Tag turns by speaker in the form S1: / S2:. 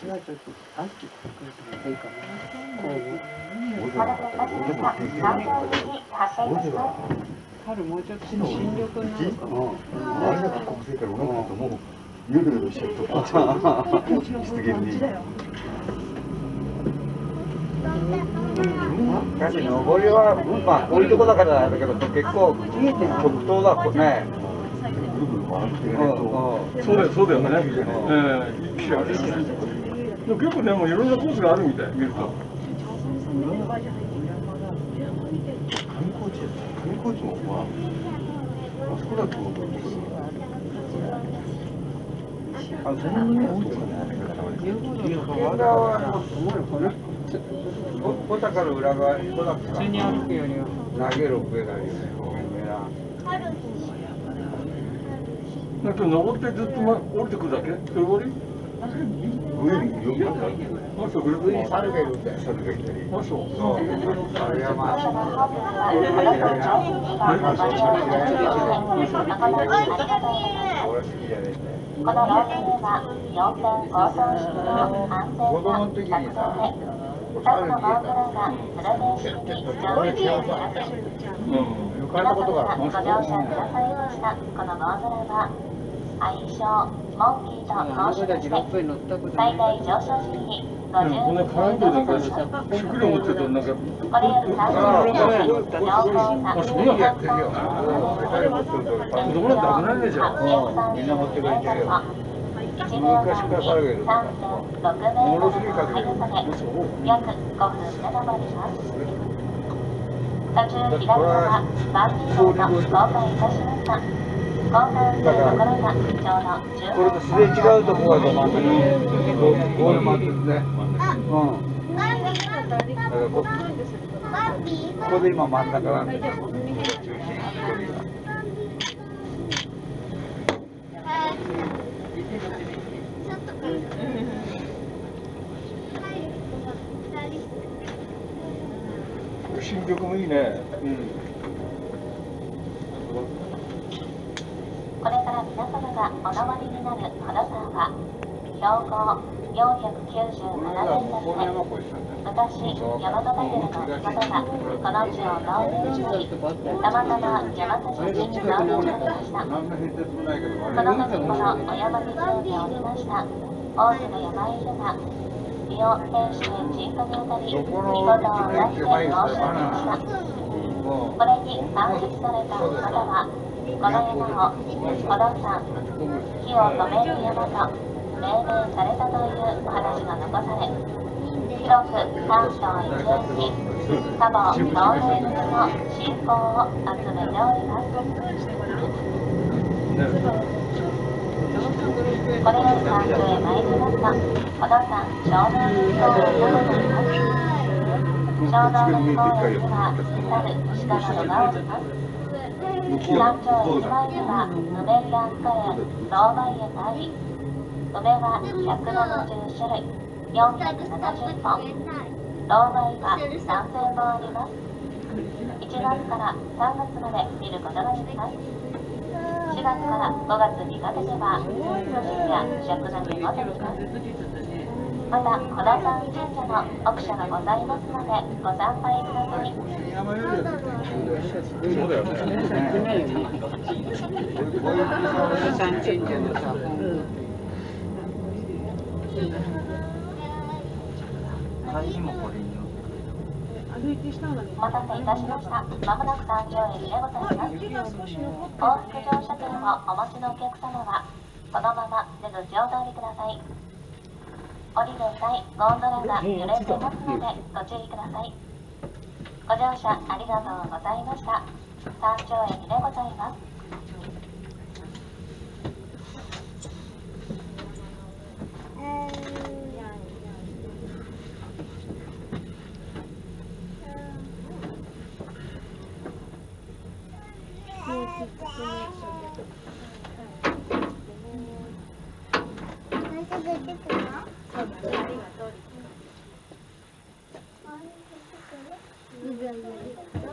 S1: ちょっと秋来るといいかな。春もうちょっと新緑になるかな。
S2: あれだけ国政からおらんかともうヨドヨドしちゃうと出現に。
S3: しかし上りはまあこういうとこだからだけど結構極東だね。
S2: ぐるぐる回ってね。
S4: そうだよね。一気あるよね。でも結構ねもういろんなコースがあるみたい見ると。
S2: 上高地もまああそこだと思うけど。
S3: あ、そんなに多いですかね。小高の裏側に小高
S1: 普通に歩くよりは
S3: 投げる上がいいよね。
S4: なんか登ってずっと降りてくるだけ？そういう降り？
S2: 上によくある。
S4: あ、そう、
S3: 上に猿がいるんだよ。
S2: 猿がいたり。
S4: あ、そう。
S3: 猿山。俺好きじゃねえんだよ。
S5: このロープウェイは4点構想式の安全な着地で2つのゴンドラがフルベースに乗車しています。皆様がご乗車くださいましたこのゴンドラは愛称モンキーと申しまして最大上昇時に50名の方これより3分乗降
S4: あ、そうなんだ。
S3: やってるよ。誰持ってると
S4: 子供なんて危ないねじゃん。
S3: みんな持ってくれてるよ。
S5: 1秒間に 3.6 名が入るので約5分で登ります。途中左側バンジーボード公開いたしました。交換するところがちょうど
S3: これとすれ違うところが真ん中にゴールマンですね。だからここで今真ん中なんです。
S4: 新曲もいいね。
S5: これから皆様がお登りになる宝山は標高497メートルで昔大和バゲルの人がこの地を農業になりたまたま山火事に遭遇されました。この時このお山に住んでおりました多くの山犬が身を挺して鎮火にあたり見事を出して申し上げました。これに参列された方はこの山を宝山火を止める山と命名されたというお話が残され広く関東一円に花房農霊の信仰を集めております。これより山中へ参りますと宝山湘南公園がございます。湘南公園には猿、鹿などがおります。山頂駅前には梅やカレン、ローマイエがあり、梅は170種類、470本、ローマイは3000本あります。1月から3月まで見ることができます。4月から5月にかけては、富士や食材もできます。また、小田山神社の奥社がございますので、ご参拝ください。
S4: そうだよね。
S5: お待たせいたしました。まもなく山頂駅でございます。往復乗車券をお持ちのお客様は、そのまま出口をお通りください。降りる際、ゴンドラが揺れていますので、ご注意ください。ご乗車ありがとうございました。山頂駅でございます。
S6: いいよいいよ。